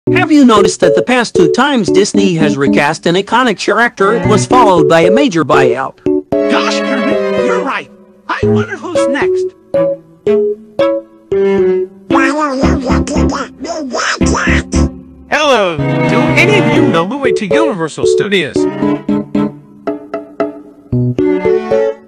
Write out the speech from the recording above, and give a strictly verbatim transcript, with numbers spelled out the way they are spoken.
Have you noticed that the past two times Disney has recast an iconic character, it was followed by a major buyout? Gosh, Kermit, you're right. I wonder who's next. Hello, do any of you know the way to Universal Studios?